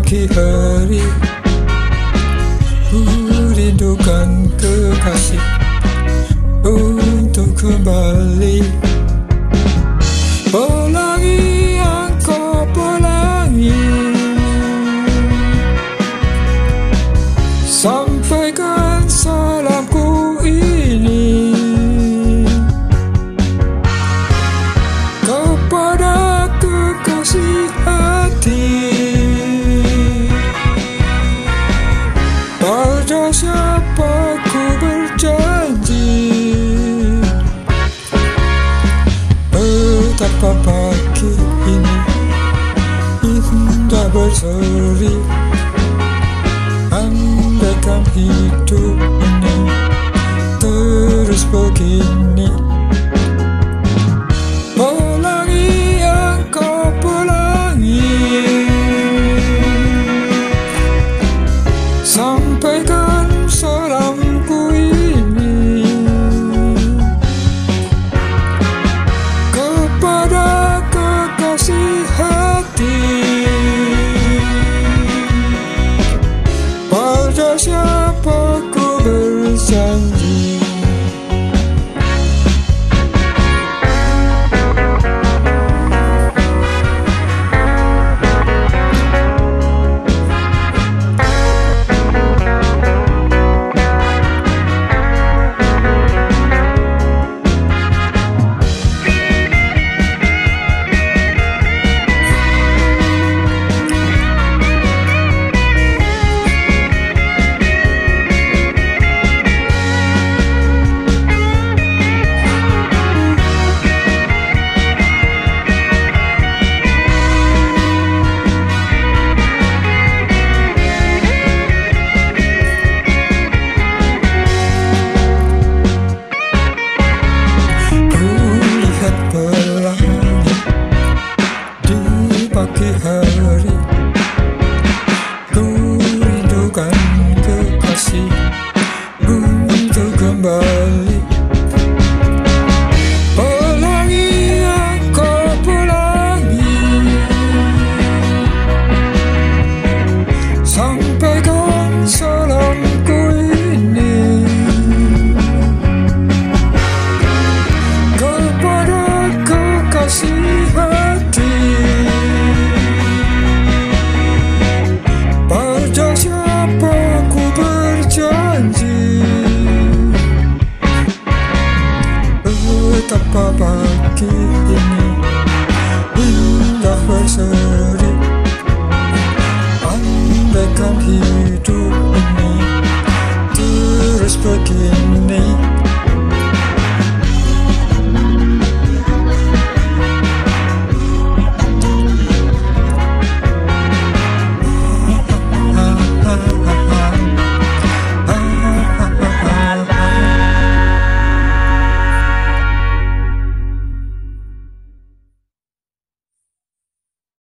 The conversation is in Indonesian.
pagi hari, ku rindukan kekasih untuk kembali. Pelangi yang kau pelangi, sampaikan salamku ini kepada kekasih hati. Pada siapa ku berjanji, betapa pagi ini indah berseri. Andaikan hidup ini terus begini. Pelangi yang kau pelangi, sampaikan salamku ini kepada kekasih hati. Pada siapa ku berjanji,